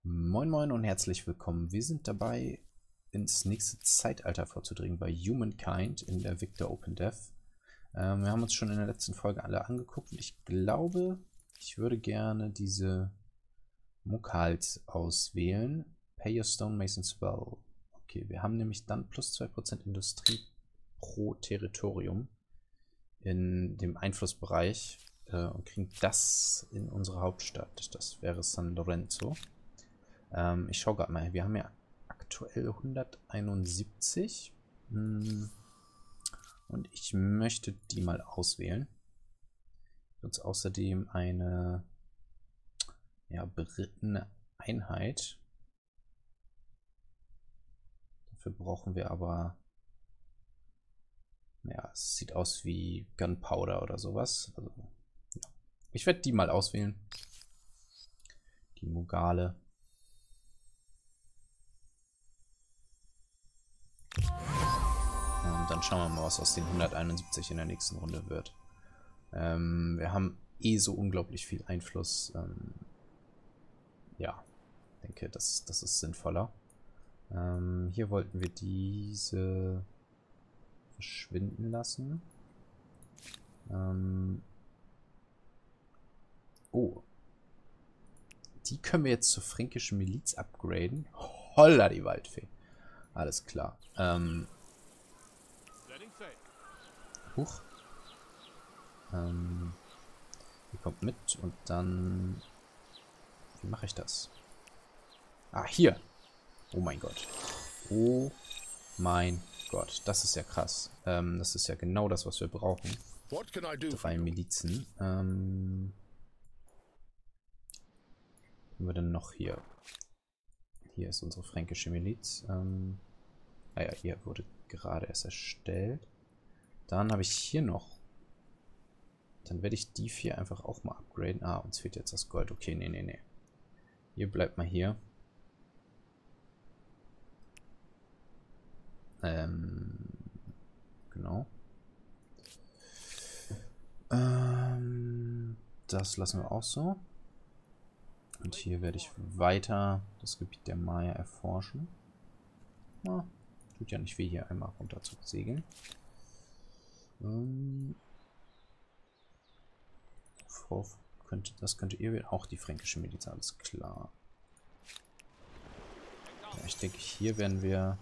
Moin Moin und herzlich willkommen. Wir sind dabei, ins nächste Zeitalter vorzudringen bei Humankind in der Victor Open Dev. Wir haben uns schon in der letzten Folge alle angeguckt und ich glaube, ich würde gerne diese Mokals auswählen. Pay your stonemasons well. Okay, wir haben nämlich dann plus 2% Industrie pro Territorium in dem Einflussbereich und kriegen das in unsere Hauptstadt. Das wäre San Lorenzo. Ich schaue gerade mal, wir haben ja aktuell 171 und ich möchte die mal auswählen. Und außerdem eine berittene Einheit. Dafür brauchen wir aber, es sieht aus wie Gunpowder oder sowas. Also, ja. Ich werde die mal auswählen. Die Mogale. Und dann schauen wir mal, was aus den 171 in der nächsten Runde wird. Wir haben so unglaublich viel Einfluss. Ja, ich denke, das ist sinnvoller. Hier wollten wir diese verschwinden lassen. Oh. Die können wir jetzt zur fränkischen Miliz upgraden. Holla die Waldfee. Alles klar. Huch. Ihr kommt mit und dann... Wie mache ich das? Ah, hier. Oh mein Gott. Oh mein Gott. Das ist ja krass. Das ist ja genau das, was wir brauchen. 3 Milizen. Haben wir denn noch hier? Hier ist unsere fränkische Miliz. Hier wurde gerade erst erstellt. Dann habe ich hier noch. Dann werde ich die 4 einfach auch mal upgraden. Ah, uns fehlt jetzt das Gold. Okay, nee. Ihr bleibt mal hier. Genau. Das lassen wir auch so. Und hier werde ich weiter das Gebiet der Maya erforschen. Na, tut ja nicht weh, hier einmal runter zu segeln. Das könnte ihr auch die fränkische Miliz, alles klar. Ja, ich denke, hier werden wir...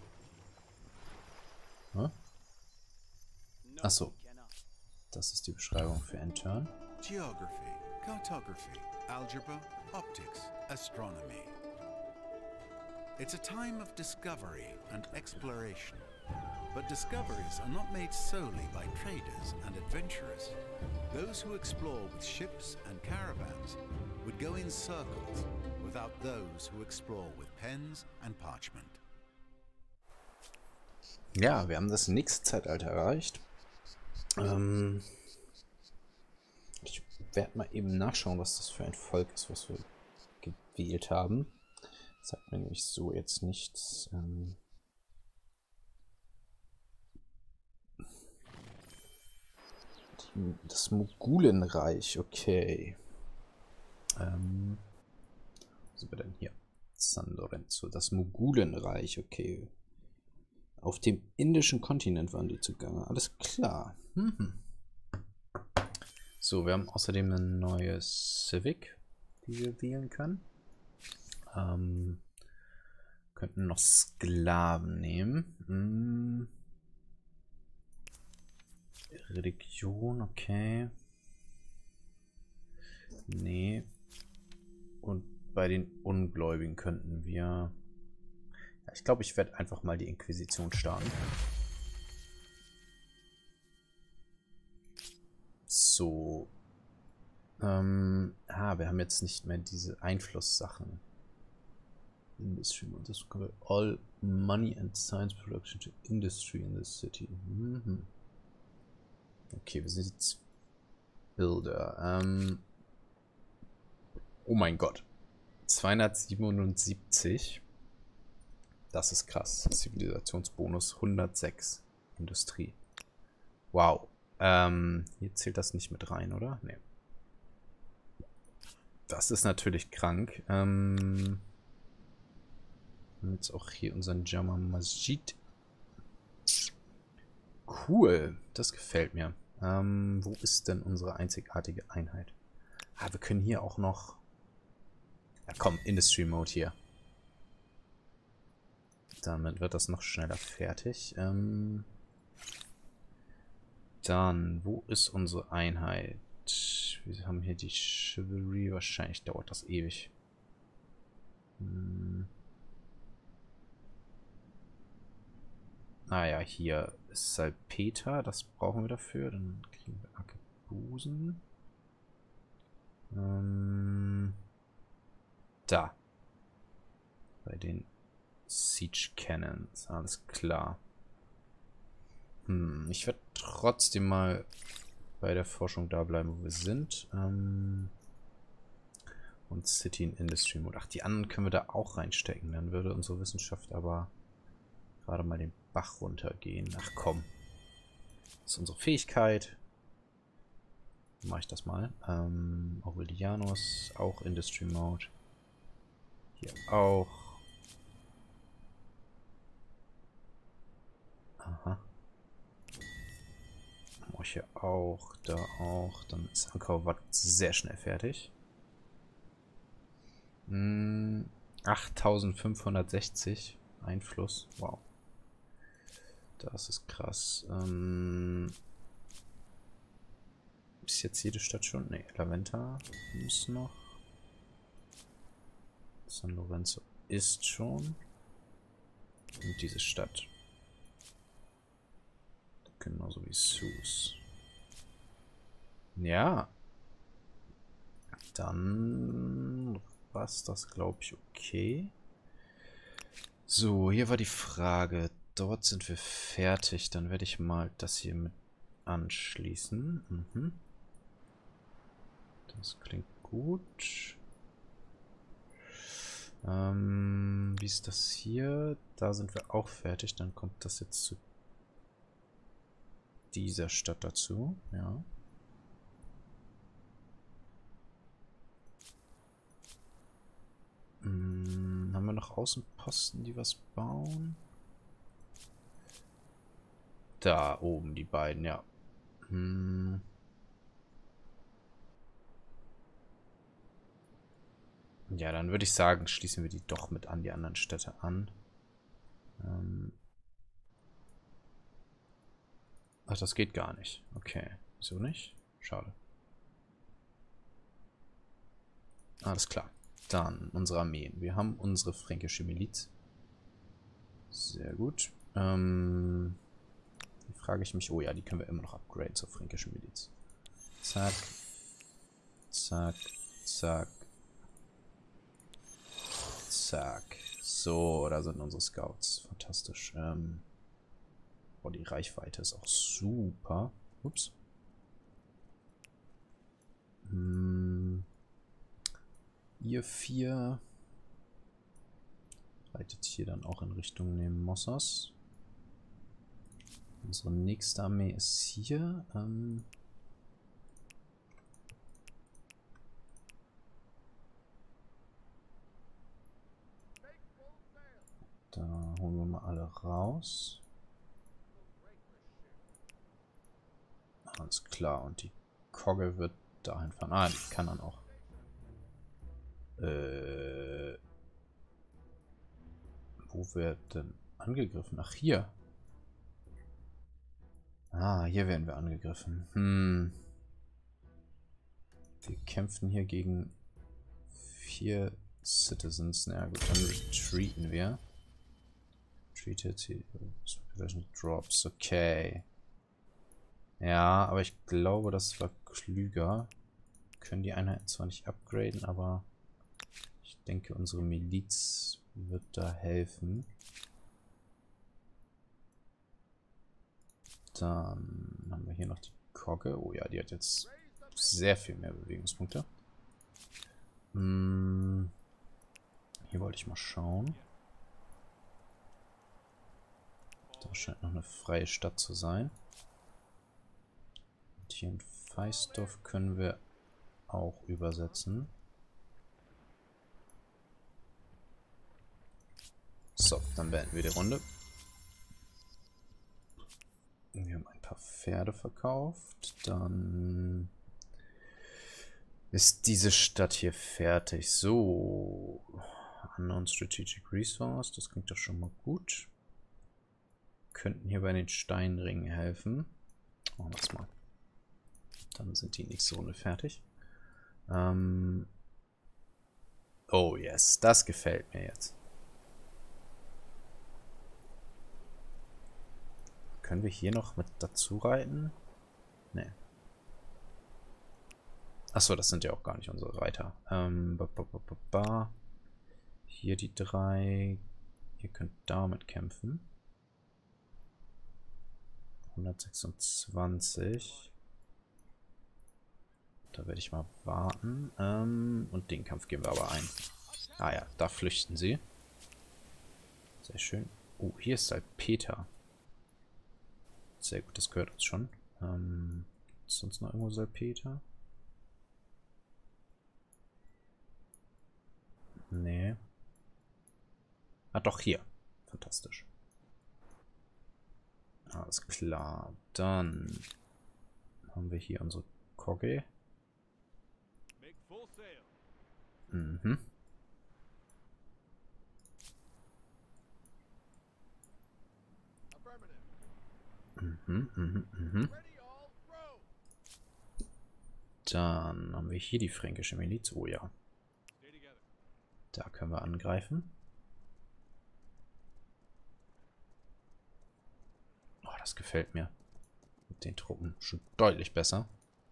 Achso. Das ist die Beschreibung für N-Turn. Geography, cartography, algebra, optics, astronomy. It's a time of discovery and exploration. But discoveries are not made solely by traders and adventurers. Those who explore with ships and caravans would go in circles without those who explore with pens and parchment. Ja, wir haben das nächste Zeitalter erreicht. Ich werde mal eben nachschauen, was das für ein Volk ist, was wir gewählt haben. Das sagt mir nämlich so jetzt nichts. Das Mogulenreich, okay. Wo sind wir denn hier? San Lorenzo, das Mogulenreich, okay. Auf dem indischen Kontinent waren die zugange. Alles klar. So, wir haben außerdem eine neue Civic, die wir wählen können. Könnten noch Sklaven nehmen. Religion, okay. Nee. Und bei den Ungläubigen könnten wir... Ja, ich glaube, ich werde einfach mal die Inquisition starten. So. Wir haben jetzt nicht mehr diese Einflusssachen. Industry. Das all money and science production to industry in the city. Okay, wir sind jetzt Builder. Oh mein Gott. 277. Das ist krass. Zivilisationsbonus 106. Industrie. Wow. Hier zählt das nicht mit rein, oder? Nee. Das ist natürlich krank. Und jetzt auch hier unseren Jama Masjid. Cool, das gefällt mir. Wo ist denn unsere einzigartige Einheit? Ah, wir können hier auch noch... Ja komm, Industry Mode hier. Damit wird das noch schneller fertig. Dann, wo ist unsere Einheit? Wir haben hier die Chivalry. Wahrscheinlich dauert das ewig. Naja, hier ist Salpeter. Das brauchen wir dafür. Dann kriegen wir Arkebusen. Da. Bei den Siege Cannons. Alles klar. Ich werde trotzdem mal bei der Forschung da bleiben, wo wir sind. Und City in Industry Mode. Ach, die anderen können wir da auch reinstecken. Dann würde unsere Wissenschaft aber gerade mal den Bach runtergehen. Ach komm. Das ist unsere Fähigkeit. Mache ich das mal. Aurelianus, auch Industry Mode. Hier auch. Aha. Mache ich hier auch, da auch. Dann ist Angkor Wat sehr schnell fertig. 8560 Einfluss. Wow. Das ist krass. Ist jetzt jede Stadt schon? Ne, Laventa muss noch. San Lorenzo ist schon. Und diese Stadt. Genauso wie Sus. Ja. Dann war es das, glaube ich, okay. So, hier war die Frage. Dort sind wir fertig. Dann werde ich mal das hier mit anschließen. Das klingt gut. Wie ist das hier? Da sind wir auch fertig. Dann kommt das jetzt zu dieser Stadt dazu. Ja. Haben wir noch Außenposten, die was bauen? Da oben die beiden, ja. Ja, dann würde ich sagen, schließen wir die doch mit an die anderen Städte an. Ach, das geht gar nicht. Okay. Wieso nicht? Schade. Alles klar. Dann unsere Armeen. Wir haben unsere fränkische Miliz. Sehr gut. Die frage ich mich... Oh ja, die können wir immer noch upgraden zur fränkischen Miliz. Zack. Zack. Zack. Zack. So, da sind unsere Scouts. Fantastisch. Oh, die Reichweite ist auch super. Ups. Ihr 4 reitet hier dann auch in Richtung Nemossos. Unsere nächste Armee ist hier. Da holen wir mal alle raus. Alles klar, und die Kogge wird dahin fahren. Ah, die kann dann auch. Wo wird denn angegriffen? Ach, hier. Ah, hier werden wir angegriffen. Wir kämpfen hier gegen 4 Citizens. Na gut, dann retreaten wir. Treated Drops, okay. Ja, aber ich glaube, das war klüger. Wir können die Einheiten zwar nicht upgraden, aber ich denke, unsere Miliz wird da helfen. Dann haben wir hier noch die Kogge. Oh ja, die hat jetzt sehr viel mehr Bewegungspunkte. Hier wollte ich mal schauen. Da scheint noch eine freie Stadt zu sein. Und hier in Feistorf können wir auch übersetzen. So, dann beenden wir die Runde. Wir haben ein paar Pferde verkauft. Dann ist diese Stadt hier fertig. So. Unknown Strategic Resource. Das klingt doch schon mal gut. Könnten hier bei den Steinringen helfen. Machen wir das mal. Dann sind die nächste Runde fertig. Oh yes, das gefällt mir jetzt. Können wir hier noch mit dazu reiten? Nee. Achso, das sind ja auch gar nicht unsere Reiter. Hier die 3. Ihr könnt damit kämpfen. 126. Da werde ich mal warten. Und den Kampf gehen wir aber ein. Ah ja, da flüchten sie. Sehr schön. Oh, hier ist Salpeter. Sehr gut, das gehört uns schon. Ist sonst noch irgendwo Salpeter? Nee. Ah, doch, hier. Fantastisch. Alles klar. Dann haben wir hier unsere Kogge. Mhm. Dann haben wir hier die fränkische Miliz. Oh ja. Da können wir angreifen. Oh, das gefällt mir. Mit den Truppen schon deutlich besser.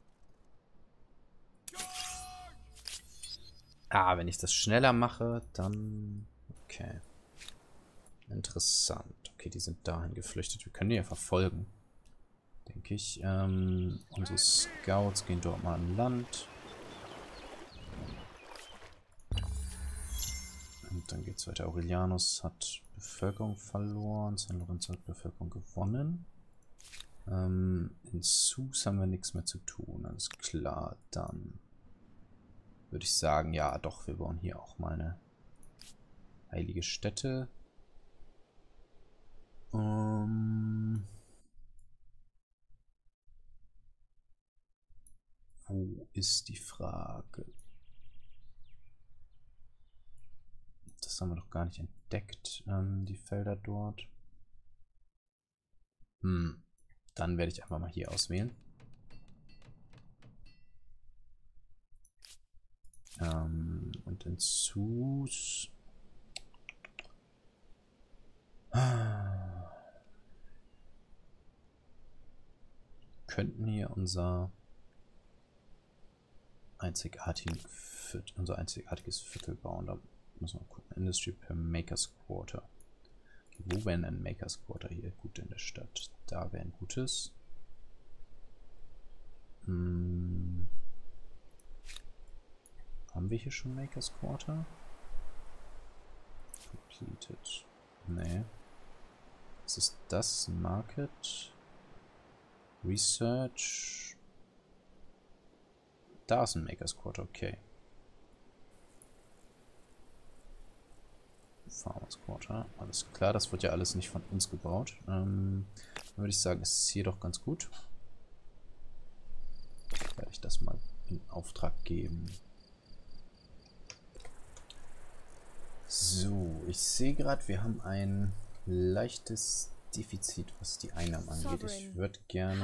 Ah, wenn ich das schneller mache, dann... Okay. Interessant. Okay, die sind dahin geflüchtet. Wir können die ja verfolgen. Denke ich. Unsere Scouts gehen dort mal an Land. Und dann geht es weiter. Aurelianus hat Bevölkerung verloren. San Lorenzo hat Bevölkerung gewonnen. In Sus haben wir nichts mehr zu tun. Alles klar, dann würde ich sagen, ja doch, wir bauen hier auch mal eine heilige Stätte. Wo ist die Frage? Das haben wir doch gar nicht entdeckt, die Felder dort. Dann werde ich einfach mal hier auswählen. Und in Sus... Könnten hier unser einzigartiges Viertel bauen. Da müssen wir gucken. Industry per Makers Quarter. Wo wäre ein Makers Quarter hier? Gut in der Stadt. Da wäre ein gutes. Haben wir hier schon Makers Quarter? Completed. Nee. Was ist das? Market. Research. Da ist ein Makers Quarter, okay. Farmers Quarter, alles klar, das wird ja alles nicht von uns gebaut. Dann würde ich sagen, ist hier doch ganz gut. Werde ich das mal in Auftrag geben. So, ich sehe gerade, wir haben ein leichtes Defizit, was die Einnahmen angeht. Ich würde gerne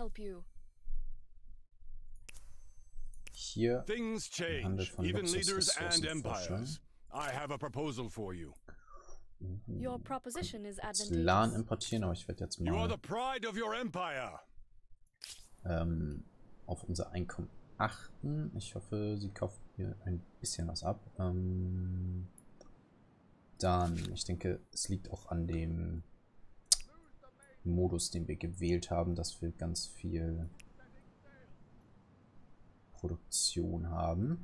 hier den Handel von Luxusressourcen vorstellen. I have a proposal for you. Your proposition is LAN advantageous. importieren, aber ich werde jetzt You are mal the pride of your empire. auf unser Einkommen achten. Ich hoffe, sie kauft mir ein bisschen was ab. Dann, ich denke, es liegt auch an dem Modus, den wir gewählt haben, dass wir ganz viel Produktion haben.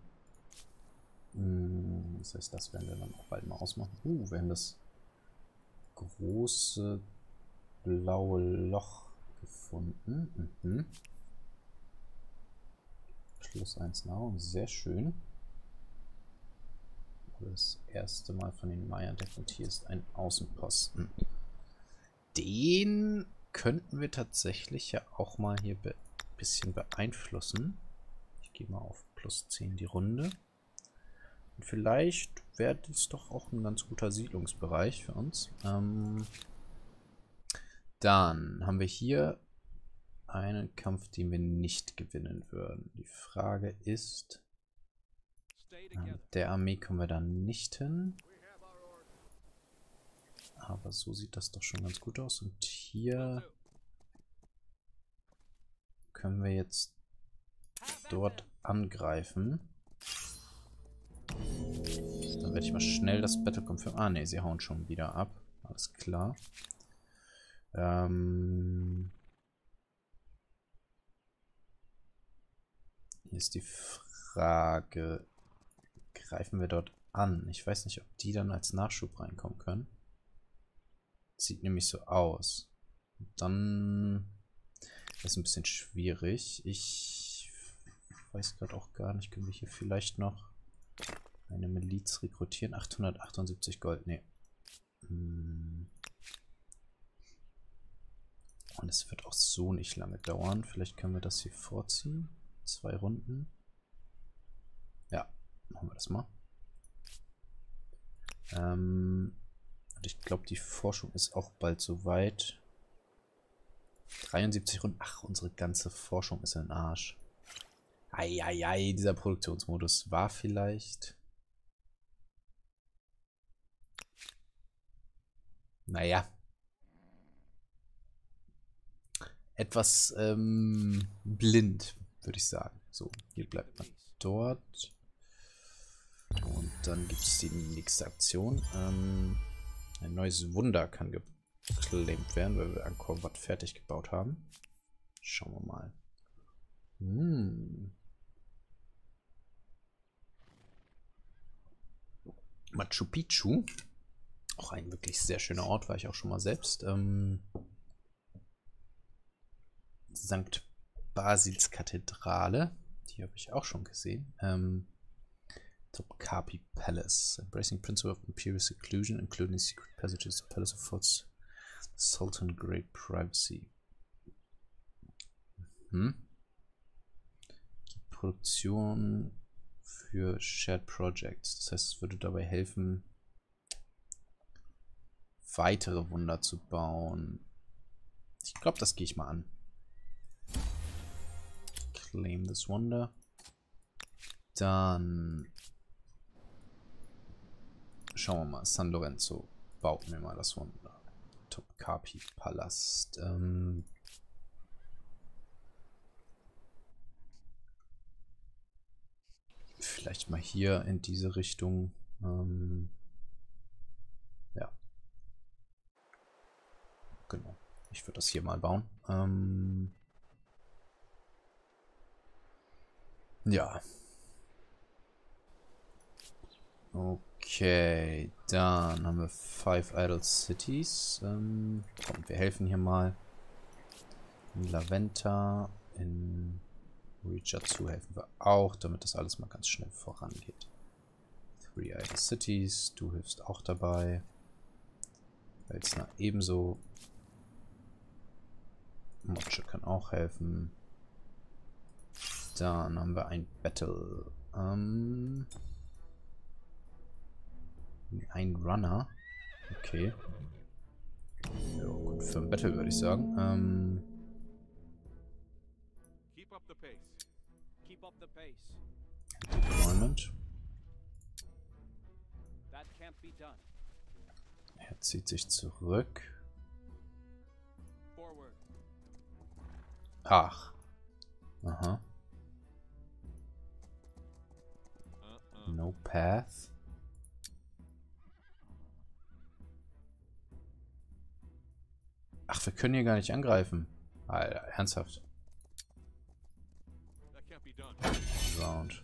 Das heißt, das werden wir dann auch bald mal ausmachen. Wir haben das große blaue Loch gefunden. Schluss 1 Nahrung, sehr schön. Das erste Mal von den Maya entdeckt und hier ist ein Außenposten. Den könnten wir tatsächlich ja auch mal hier ein bisschen beeinflussen. Ich gehe mal auf +10 die Runde. Und vielleicht wäre das doch auch ein ganz guter Siedlungsbereich für uns. Dann haben wir hier einen Kampf, den wir nicht gewinnen würden. Die Frage ist, der Armee kommen wir da nicht hin. Aber so sieht das doch schon ganz gut aus. Und hier können wir jetzt dort angreifen. Dann werde ich mal schnell das Battle confirm. Ah ne, sie hauen schon wieder ab. Alles klar. Hier ist die Frage, greifen wir dort an? Ich weiß nicht, ob die dann als Nachschub reinkommen können. Sieht nämlich so aus. Und dann ist es ein bisschen schwierig. Ich weiß gerade auch gar nicht, können wir hier vielleicht noch eine Miliz rekrutieren? 878 Gold, nee. Und es wird auch so nicht lange dauern. Vielleicht können wir das hier vorziehen. 2 Runden. Ja, machen wir das mal. Und ich glaube, die Forschung ist auch bald soweit. 73 Runden. Ach, unsere ganze Forschung ist ein Arsch. Eieiei, dieser Produktionsmodus war vielleicht... Naja. Etwas blind, würde ich sagen. So, hier bleibt man dort. Und dann gibt es die nächste Aktion. Ein neues Wunder kann geclaimed werden, weil wir Angkor Wat fertig gebaut haben. Schauen wir mal. Machu Picchu. Auch ein wirklich sehr schöner Ort, war ich auch schon mal selbst. St. Basils Kathedrale. Die habe ich auch schon gesehen. Topkapi Palace. Embracing Principle of Imperial Seclusion, including secret passages. The Palace affords Sultan great privacy. Die Produktion für Shared Projects. Das heißt, es würde dabei helfen, weitere Wunder zu bauen. Ich glaube, das gehe ich mal an. Claim this Wonder. Dann schauen wir mal. San Lorenzo baut mir mal das Wunder. Topkapi Palast. Vielleicht mal hier in diese Richtung. Ja. Genau. Ich würde das hier mal bauen. Ja. Okay, dann haben wir 5 Idle Cities. Komm, wir helfen hier mal. In Laventa, in Rijatsu helfen wir auch, damit das alles mal ganz schnell vorangeht. 3 Idle Cities, du hilfst auch dabei. Welsner ebenso. Moche kann auch helfen. Dann haben wir ein Battle. Ein Runner. Okay. Ja, gut für ein Battle, würde ich sagen. Deployment. Er zieht sich zurück. Ach. Aha. No path. Ach, wir können hier gar nicht angreifen. Alter, ernsthaft. Round.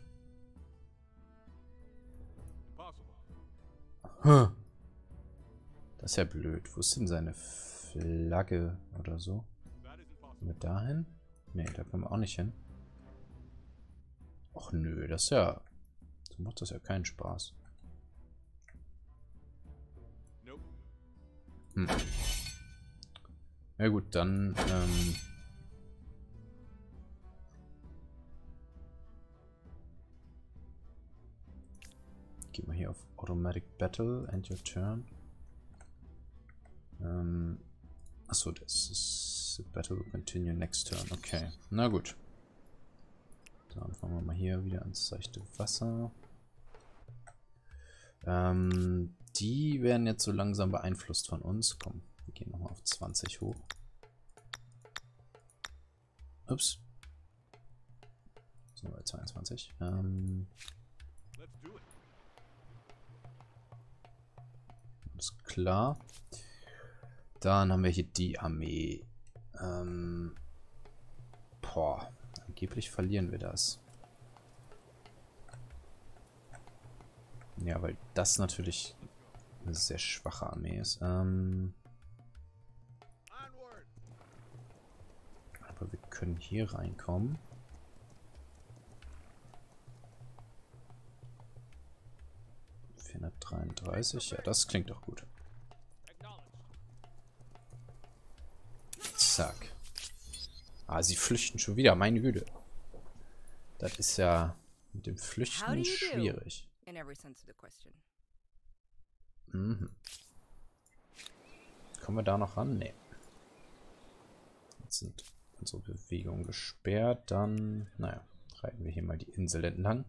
Huh. Das ist ja blöd. Wo ist denn seine Flagge oder so? Können wir da hin? Ne, da können wir auch nicht hin. Och nö, das ist ja... So macht das ja keinen Spaß. Ja gut, dann gehen wir hier auf Automatic Battle, End your turn. Achso, das ist the battle will continue next turn. Okay, na gut. Dann fahren wir mal hier wieder ans seichte Wasser. Die werden jetzt so langsam beeinflusst von uns. Komm, wir gehen nochmal auf 20 hoch. Ups. So, bei 22. Alles klar. Dann haben wir hier die Armee. Boah, angeblich verlieren wir das. Ja, weil das natürlich eine sehr schwache Armee ist. Aber wir können hier reinkommen. ...433, ja, das klingt doch gut. Zack. Ah, sie flüchten schon wieder, meine Güte. Das ist ja mit dem Flüchten schwierig. Mhm. Kommen wir da noch ran? Nee. Jetzt sind unsere Bewegungen gesperrt. Dann, naja, reiten wir hier mal die Insel entlang.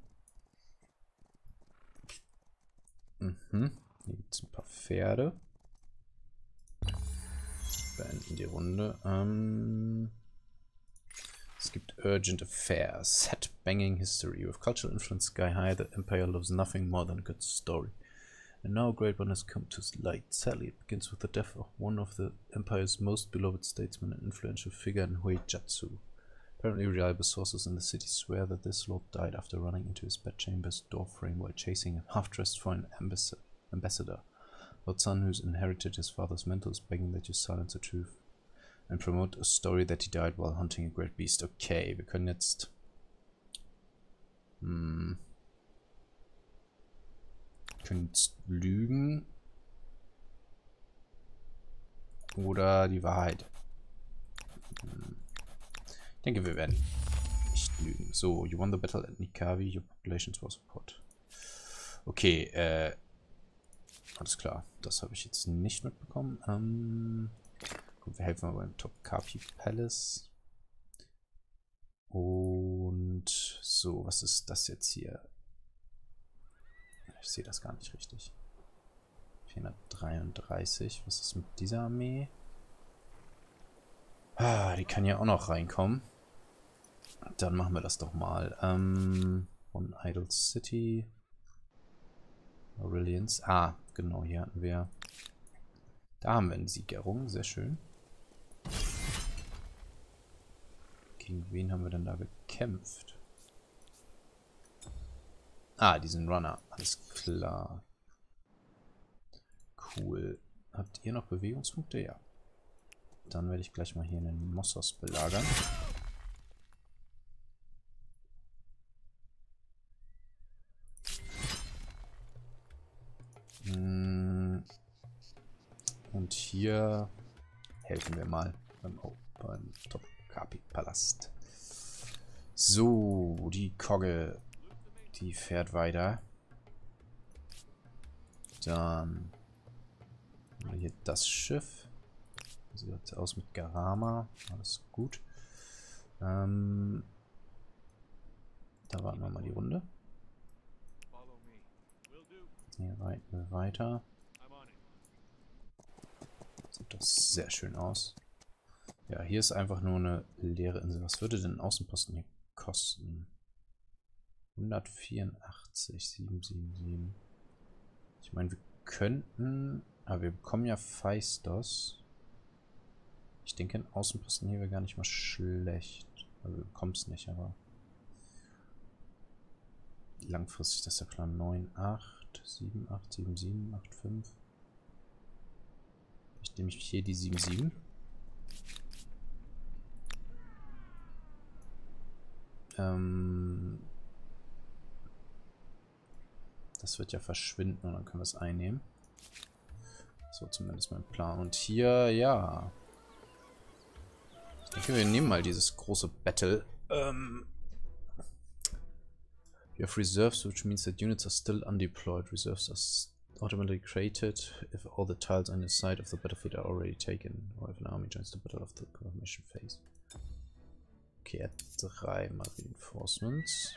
Mhm. Hier gibt es ein paar Pferde. Beenden die Runde. Es gibt Urgent Affairs. Set Banging History. With cultural influence sky high, the Empire loves nothing more than a good story. And now a great one has come to light. Sadly, it begins with the death of one of the Empire's most beloved statesmen and influential figure in Huijatsu. Apparently reliable sources in the city swear that this lord died after running into his bedchamber's doorframe while chasing a half-dressed foreign ambassador. Lord Sun, who's inherited his father's mantle, is begging that you silence the truth and promote a story that he died while hunting a great beast. Okay, wir können jetzt... können jetzt lügen. Oder die Wahrheit. Ich denke, wir werden nicht lügen. So, you won the battle at Nikavi, your populations was support. Okay, alles klar. Das habe ich jetzt nicht mitbekommen. Gut, wir helfen mal beim Topkapi Palace. Und so, was ist das jetzt hier? Ich sehe das gar nicht richtig. 433. Was ist mit dieser Armee? Ah, die kann ja auch noch reinkommen. Dann machen wir das doch mal. Von Idle City. Aurelians. Ah, genau, hier hatten wir... Da haben wir eine Siegerung, sehr schön. Gegen wen haben wir denn da gekämpft? Ah, diesen Runner, alles klar. Cool. Habt ihr noch Bewegungspunkte? Ja. Dann werde ich gleich mal hier einen Mossos belagern. Und hier helfen wir mal beim Topkapi-Palast. So, die Kogge, die fährt weiter. Dann haben wir hier das Schiff. Sieht aus mit Garama. Alles gut. Da warten wir mal die Runde. Hier reiten wir weiter. Sieht doch sehr schön aus. Ja, hier ist einfach nur eine leere Insel. Was würde denn ein Außenposten hier kosten? 184, 777. Ich meine, wir könnten... Aber wir bekommen ja Phaistos. Ich denke, ein Außenposten hier wäre gar nicht mal schlecht. Also wir bekommen es nicht, aber... Langfristig, das ist der Plan. 9, 8, 7, 8, 7, 7, 8, 5. Ich nehme hier die 7, 7. Das wird ja verschwinden und dann können wir es einnehmen. Das So zumindest mein Plan. Und hier, ja. Ich denke, wir nehmen mal dieses große Battle. You have reserves, which means that units are still undeployed. Reserves are automatically created if all the tiles on the side of the battlefield are already taken, or if an army joins the battle of the confirmation phase. Okay, er hat 3 mal Reinforcements.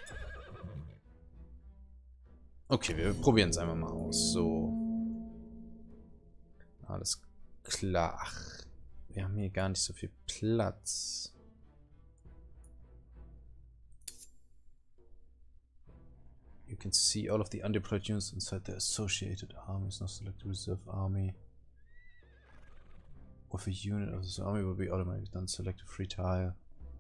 Okay, wir probieren es einfach mal aus. So. Alles klar. Ach, wir haben hier gar nicht so viel Platz. You can see all of the undeployed units inside the associated armies. Now select the reserve army. With a unit of this army will be automatically done. Select a free tile.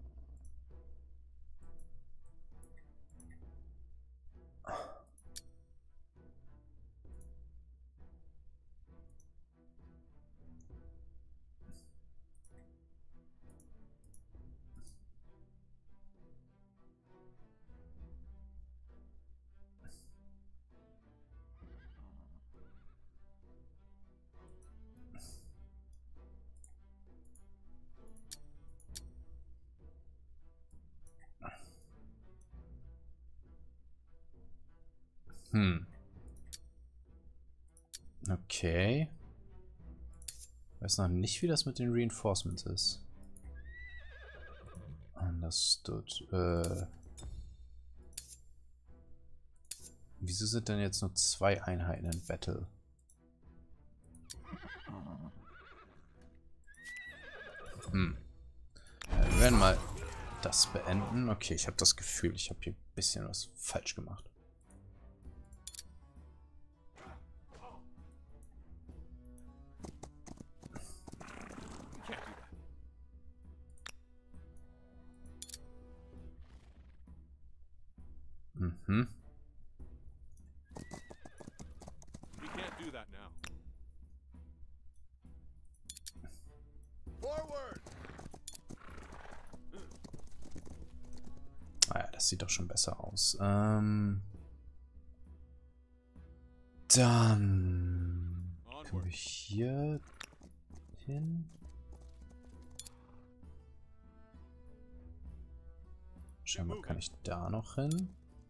Okay. Ich weiß noch nicht, wie das mit den Reinforcements ist. Understood. Wieso sind denn jetzt nur 2 Einheiten in Battle? Ja, wir werden mal das beenden. Okay, ich habe das Gefühl, ich habe hier ein bisschen was falsch gemacht. Mhm. We can't do that now. Forward! Ah ja, das sieht doch schon besser aus. Dann können wir hier hin. Scheinbar kann ich da noch hin.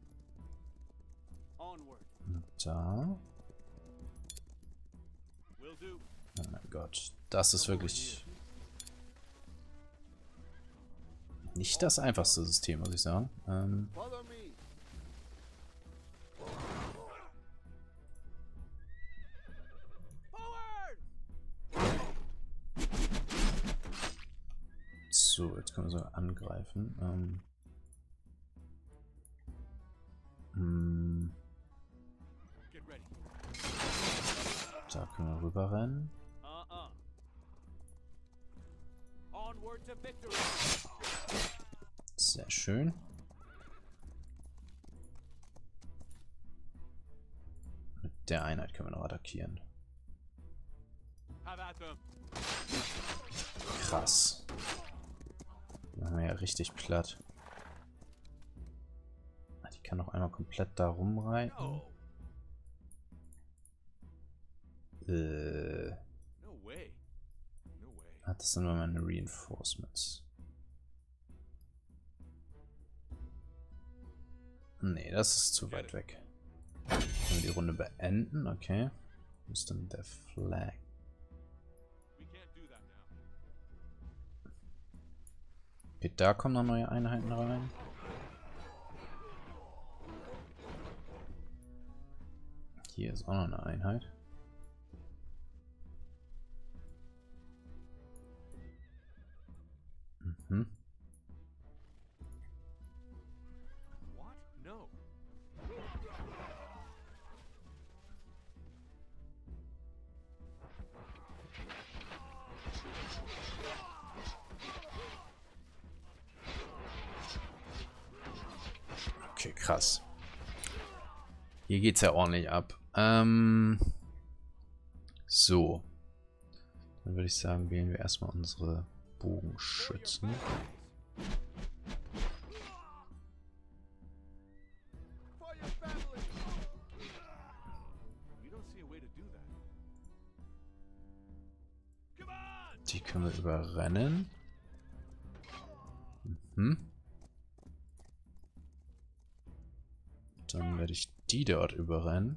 Und da. Oh mein Gott. Das ist wirklich nicht das einfachste System, muss ich sagen. So, jetzt können wir so angreifen. Da können wir rüber rennen. Sehr schön. Mit der Einheit können wir noch attackieren. Krass. Die machen wir ja richtig platt. Die kann noch einmal komplett da rumreiten. Das sind nur meine Reinforcements. Nee, das ist zu weit weg. Können wir die Runde beenden? Okay. Wo ist denn der Flag? Okay, da kommen noch neue Einheiten rein. Hier ist auch noch eine Einheit. Mhm. Okay, krass. Hier geht's ja ordentlich ab. So. Dann würde ich sagen, wählen wir erstmal unsere Bogenschützen. Die können wir überrennen. Mhm. Dann werde ich die dort überrennen.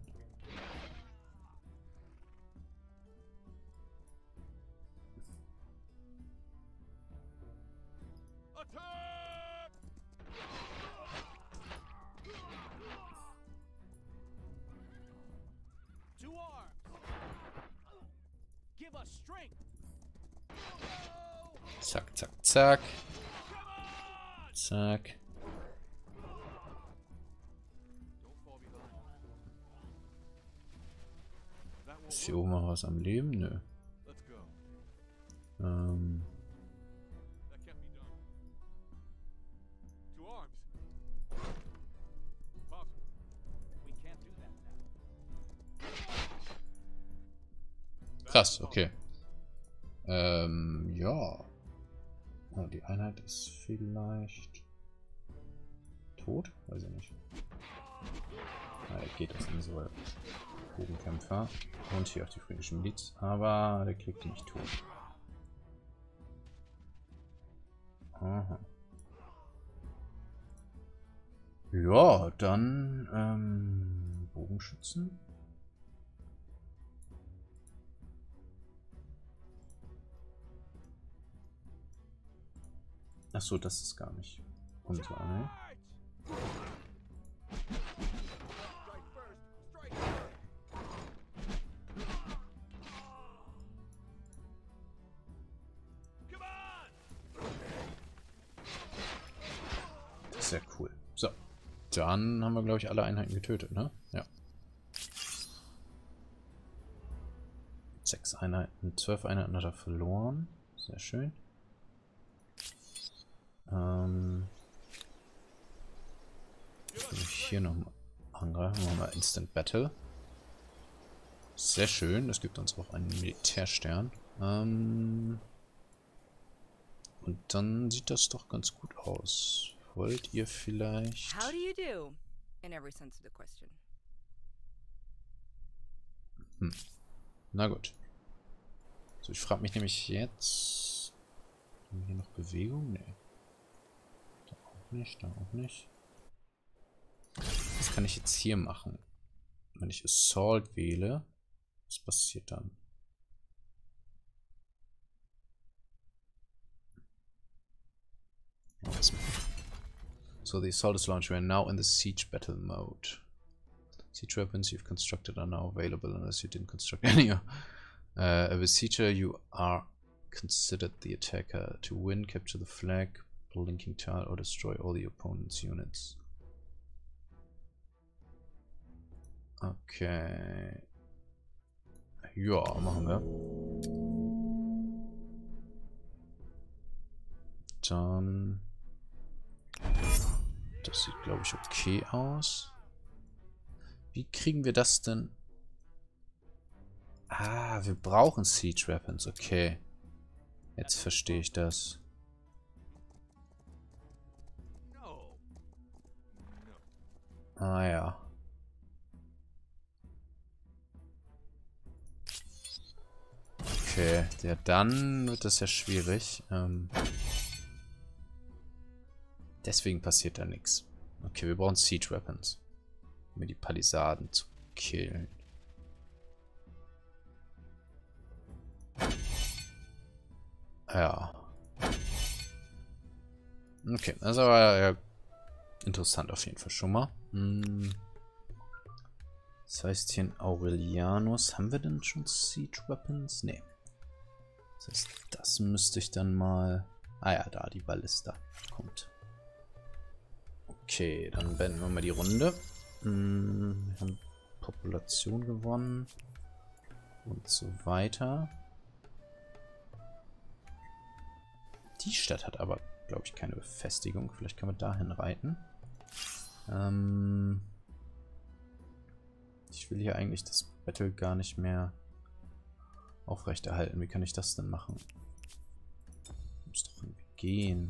Zack, zack, zack. Zack. Ist hier oben noch was am Leben? Nö. Krass, okay. Ja. Oh, die Einheit ist vielleicht tot? Weiß ich nicht. Ah, der geht das in so Bogenkämpfer. Und hier auch die phrygische Miliz. Aber der kriegt die nicht tot. Aha. Ja, dann Bogenschützen. Achso, das ist gar nicht unser, ne? Sehr cool. So. Dann haben wir, glaube ich, alle Einheiten getötet, ne? Ja. 6 Einheiten, 12 Einheiten hat er verloren. Sehr schön. Hier nochmal angreifen. Machen wir Instant Battle. Sehr schön. Das gibt uns auch einen Militärstern. Und dann sieht das doch ganz gut aus. Wollt ihr vielleicht... How do you do? In every sense of the question. Na gut. So, ich frage mich nämlich jetzt... Haben wir hier noch Bewegung? Nee. Da auch nicht, da auch nicht. Was kann ich jetzt hier machen? Wenn ich Assault wähle, was passiert dann? So the assault is launched. We are now in the siege battle mode. Siege weapons you've constructed are now available unless you didn't construct any. A besieger, you are considered the attacker. To win, capture the flag, blinking tile, or destroy all the opponent's units. Okay. Ja, machen wir. Dann... Das sieht, glaube ich, okay aus. Wie kriegen wir das denn? Ah, wir brauchen Siege Weapons. Okay. Jetzt verstehe ich das. Ah ja. Okay, ja, dann wird das ja schwierig. Deswegen passiert da nichts. Okay, wir brauchen Siege Weapons. Um die Palisaden zu killen. Ja. Okay, das war ja interessant auf jeden Fall schon mal. Das heißt hier in Aurelianus. Haben wir denn schon Siege Weapons? Nee. Das heißt, das müsste ich dann mal... Ah ja, da die Ballista kommt. Okay, dann beenden wir mal die Runde. Wir haben Population gewonnen. Und so weiter. Die Stadt hat aber, glaube ich, keine Befestigung. Vielleicht können wir dahin reiten. Ich will hier eigentlich das Battle gar nicht mehr aufrechterhalten. Wie kann ich das denn machen? Muss doch irgendwie gehen.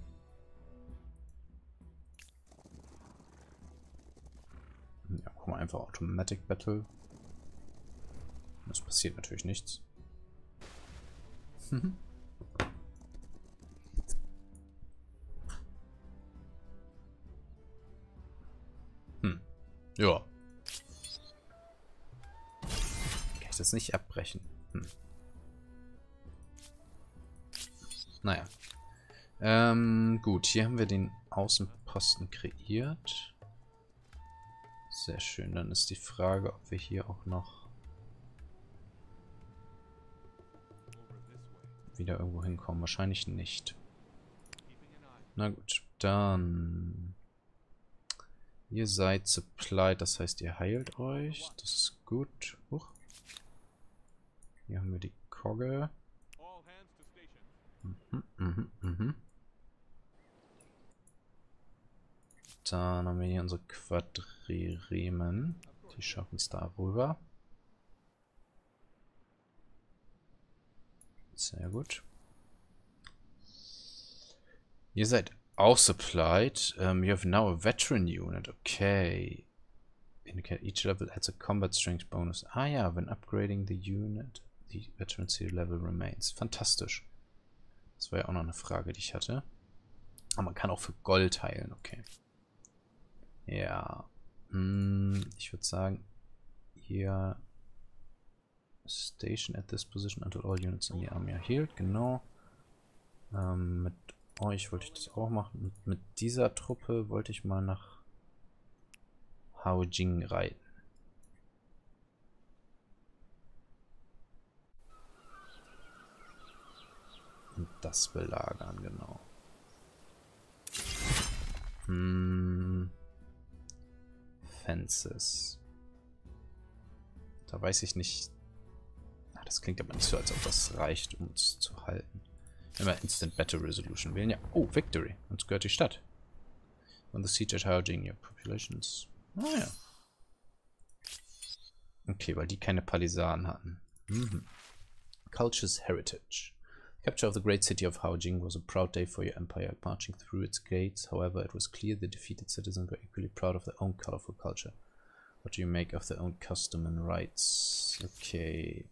Ja, guck mal, einfach Automatic Battle. Es passiert natürlich nichts. Ja. Kann ich das nicht abbrechen? Naja. Gut, hier haben wir den Außenposten kreiert. Sehr schön. Dann ist die Frage, ob wir hier auch noch wieder irgendwo hinkommen. Wahrscheinlich nicht. Na gut, dann... Ihr seid supplied, das heißt, ihr heilt euch. Das ist gut. Huch. Hier haben wir die Kogge. Dann haben wir hier unsere Quadriremen. Die schaffen es da rüber. Sehr gut. Ihr seid auch supplied. You have now a veteran unit. Okay. Indicate each level adds a combat strength bonus. Ah ja, when upgrading the unit, the veterancy level remains. Fantastisch. Das war ja auch noch eine Frage, die ich hatte. Aber man kann auch für Gold heilen, okay. Ja. Ich würde sagen, hier Station at this position until all units in the army are healed. Genau. Mit euch wollte ich das auch machen. Mit dieser Truppe wollte ich mal nach Haojing reiten. Und das belagern, genau. Fences. Da weiß ich nicht. Ah, das klingt aber nicht so, als ob das reicht, um uns zu halten. Immer Instant Battle Resolution wählen. Ja. Oh, Victory. Uns gehört die Stadt. On the siege at Haojing, your populations. Ah ja. Okay, weil die keine Palisaden hatten. Culture's Heritage. Capture of the great city of Haojing was a proud day for your empire, marching through its gates. However, it was clear the defeated citizens were equally proud of their own colorful culture. What do you make of their own custom and rights? Okay.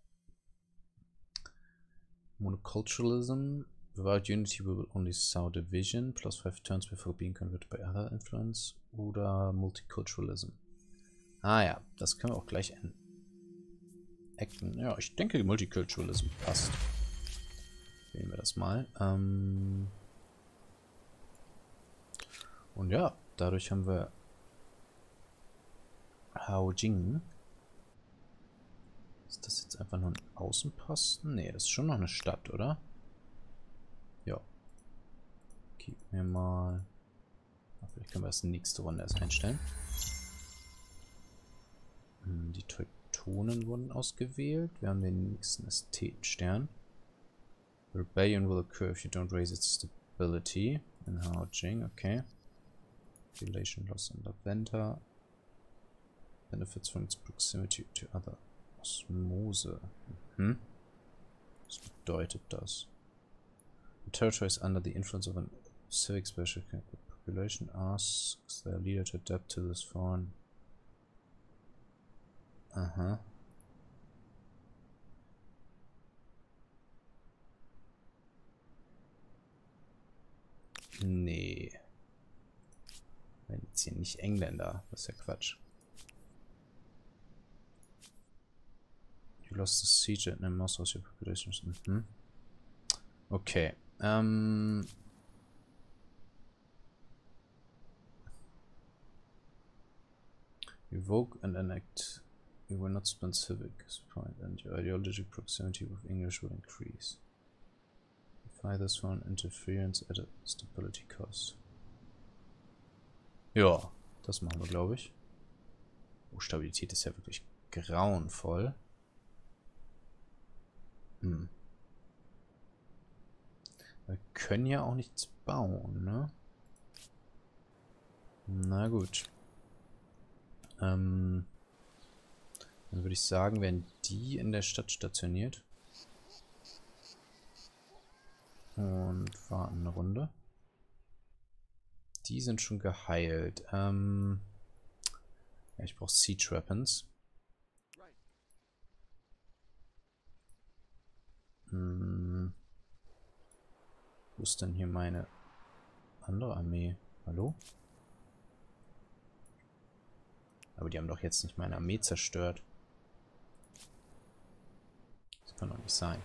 Monoculturalism. Without unity, we will only sow division. +5 turns before being converted by other influence. Oder Multiculturalism. Ah ja, das können wir auch gleich enacten. Ja, ich denke, Multiculturalism passt. Wählen wir das mal. Und ja, dadurch haben wir Haojing. Ist das jetzt einfach nur ein Außenposten? Ne, das ist schon noch eine Stadt, oder? Ja. Gib mir mal... Vielleicht können wir das nächste Runde erst einstellen. Die Teutonen wurden ausgewählt. Wir haben den nächsten Ästhetenstern. Rebellion will occur if you don't raise its stability. In Haojing, okay. Population loss in Laventa. Benefits from its proximity to other. Osmose. Was bedeutet das? The territory is under the influence of a civic special population. Asks their leader to adapt to this foreign. Aha. Nee. Wenn jetzt hier nicht Engländer. Das ist ja Quatsch. You lost the siege at most of your populations. Okay. Evoke and enact. You will not spend civic point, and your ideological proximity with English will increase. Defy this foreign interference at a stability cost. Ja, das machen wir, glaube ich. Oh, Stabilität ist ja wirklich grauenvoll. Wir können ja auch nichts bauen, ne? Na gut. Dann würde ich sagen, werden die in der Stadt stationiert. Und warten eine Runde. Die sind schon geheilt. Ja, ich brauche Siege Weapons. Wo ist denn hier meine andere Armee? Hallo? Aber die haben doch jetzt nicht meine Armee zerstört. Das kann doch nicht sein.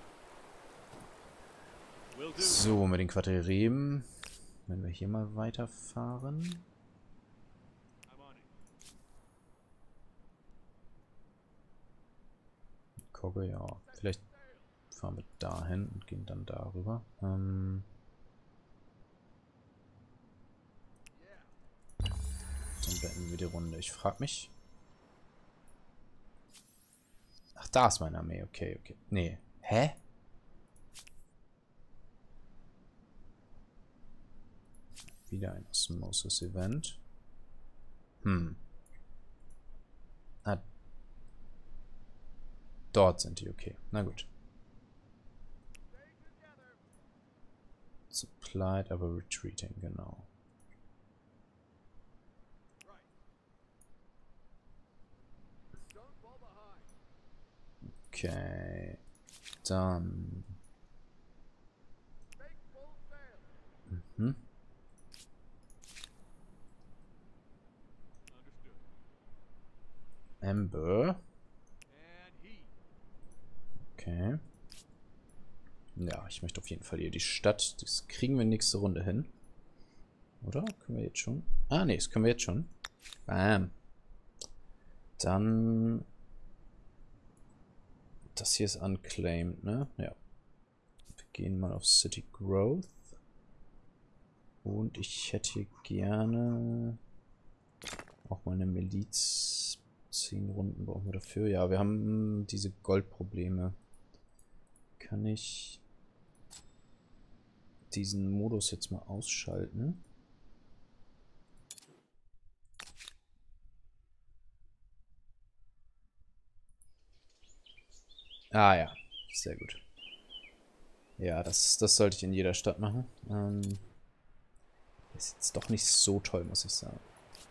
So, mit den Quartierreben. Wenn wir hier mal weiterfahren. Kogge, ja. Vielleicht fahren wir dahin und gehen dann darüber. Dann beenden wir die Runde. Ich frage mich. Ach, da ist meine Armee. Okay, okay. Nee. Hä? Wieder ein Osmosis-Event. Ah, dort sind die, okay. Na gut. Supplied, aber retreating, genau. Okay. Dann. Amber. Okay. Ja, ich möchte auf jeden Fall hier die Stadt. Das kriegen wir nächste Runde hin. Oder? Können wir jetzt schon? Ah, nee, das können wir jetzt schon. Bam. Dann. Das hier ist unclaimed, ne? Ja. Wir gehen mal auf City Growth. Und ich hätte hier gerne auch mal eine Miliz. 10 Runden brauchen wir dafür. Ja, wir haben diese Goldprobleme. Kann ich diesen Modus jetzt mal ausschalten? Ah ja, sehr gut. Ja, das sollte ich in jeder Stadt machen. Ist jetzt doch nicht so toll, muss ich sagen.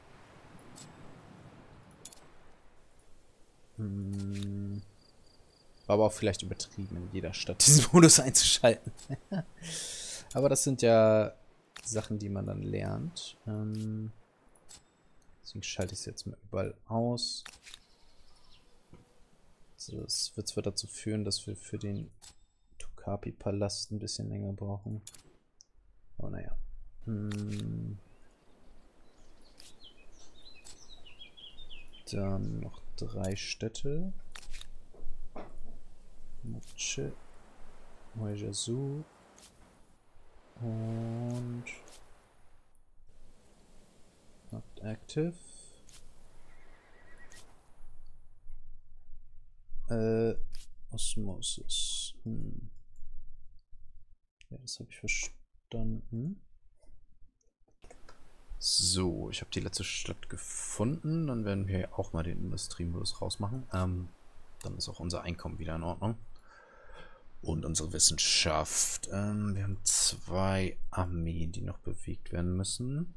War aber auch vielleicht übertrieben, in jeder Stadt diesen Modus einzuschalten. Aber das sind ja Sachen, die man dann lernt. Deswegen schalte ich es jetzt mal überall aus. So, das wird zwar dazu führen, dass wir für den Tokapi-Palast ein bisschen länger brauchen. Aber naja. Dann noch 3 Städte. Moche, Moejasu und not active. Osmosis. Ja, das habe ich verstanden. So, ich habe die letzte Stadt gefunden. Dann werden wir auch mal den Industriemodus rausmachen. Dann ist auch unser Einkommen wieder in Ordnung. Und unsere Wissenschaft. Wir haben 2 Armeen, die noch bewegt werden müssen.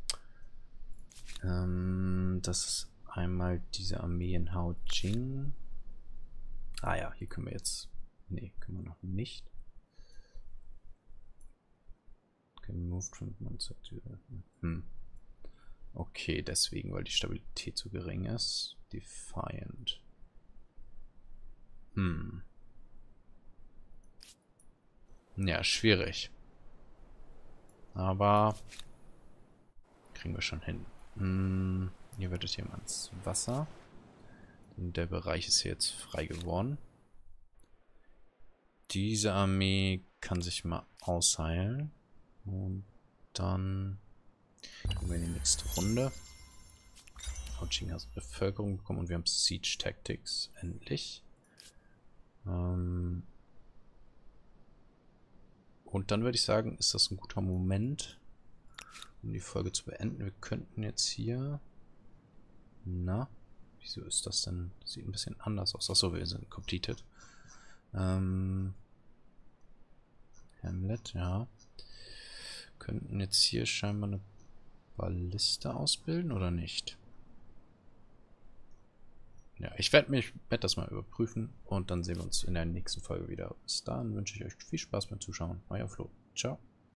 Das ist einmal diese Armee in Haojing. Ah ja, hier können wir jetzt... Nee, können wir noch nicht. Moved from one side to the... Okay, deswegen, weil die Stabilität zu gering ist. Defiant. Ja, schwierig. Aber kriegen wir schon hin. Hier wird es hier mal ins Wasser. Und der Bereich ist hier jetzt frei geworden. Diese Armee kann sich mal ausheilen. Und dann gehen wir in die nächste Runde. Haojing hat Bevölkerung bekommen und wir haben Siege Tactics endlich. Und dann würde ich sagen, ist das ein guter Moment, um die Folge zu beenden. Wir könnten jetzt hier... Na, wieso ist das denn? Sieht ein bisschen anders aus. Achso, wir sind completed. Hamlet, ja. Könnten jetzt hier scheinbar eine Balliste ausbilden oder nicht? Ja, ich werde das mal überprüfen und dann sehen wir uns in der nächsten Folge wieder. Bis dahin wünsche ich euch viel Spaß beim Zuschauen. Euer Flo. Ciao.